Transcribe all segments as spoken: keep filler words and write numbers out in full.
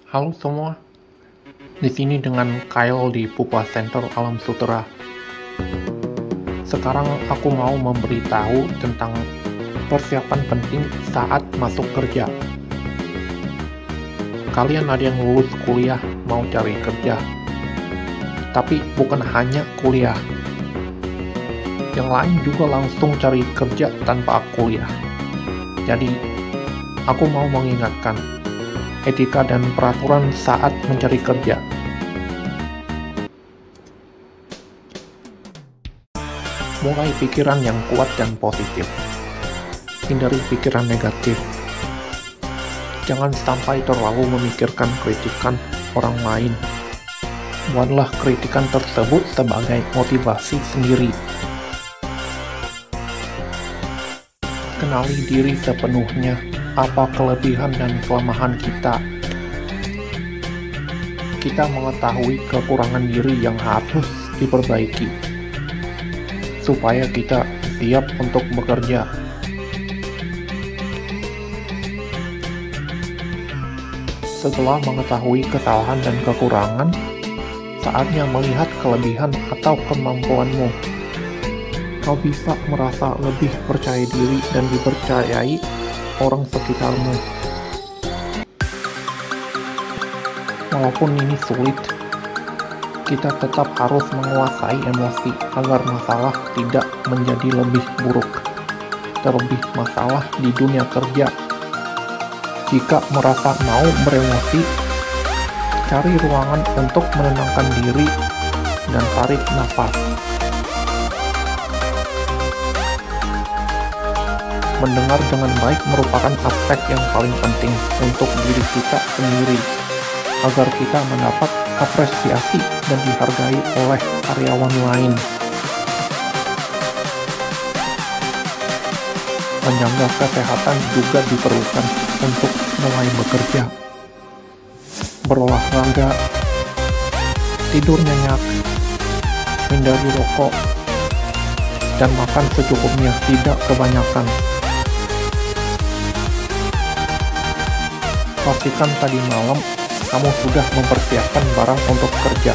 Halo semua, di sini dengan Kyle di Pupa Center Alam Sutera. Sekarang aku mau memberitahu tentang persiapan penting saat masuk kerja. Kalian ada yang lulus kuliah mau cari kerja, tapi bukan hanya kuliah. Yang lain juga langsung cari kerja tanpa kuliah. Jadi, aku mau mengingatkan etika dan peraturan saat mencari kerja. Mulai pikiran yang kuat dan positif. Hindari pikiran negatif. Jangan sampai terlalu memikirkan kritikan orang lain. Buatlah kritikan tersebut sebagai motivasi sendiri. Kenali diri sepenuhnya, apa kelebihan dan kelemahan kita. Kita mengetahui kekurangan diri yang harus diperbaiki, supaya kita siap untuk bekerja. Setelah mengetahui kesalahan dan kekurangan, saatnya melihat kelebihan atau kemampuanmu. Kau bisa merasa lebih percaya diri dan dipercayai orang sekitarmu. Walaupun ini sulit, kita tetap harus menguasai emosi agar masalah tidak menjadi lebih buruk. Terlebih masalah di dunia kerja. Jika merasa mau beremosi, cari ruangan untuk menenangkan diri dan tarik nafas. Mendengar dengan baik merupakan aspek yang paling penting untuk diri kita sendiri, agar kita mendapat apresiasi dan dihargai oleh karyawan lain. Menjaga kesehatan juga diperlukan untuk mulai bekerja. Berolahraga, tidur nyenyak, hindari rokok, dan makan secukupnya, tidak kebanyakan. Pastikan tadi malam kamu sudah mempersiapkan barang untuk kerja.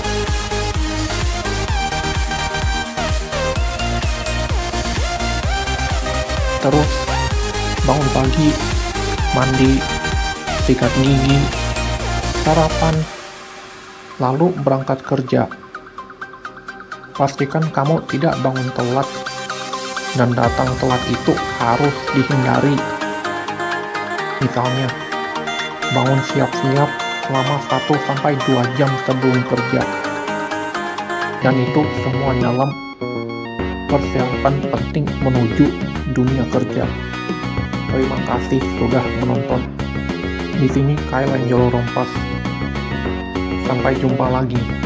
Terus, bangun pagi, mandi, sikat gigi, sarapan, lalu berangkat kerja. Pastikan kamu tidak bangun telat, dan datang telat itu harus dihindari. Misalnya, bangun siap-siap selama satu sampai dua jam sebelum kerja. Dan itu semua dalam persiapan penting menuju dunia kerja. Terima kasih sudah menonton. Di sini Kyle Angelo Rompas. Sampai jumpa lagi.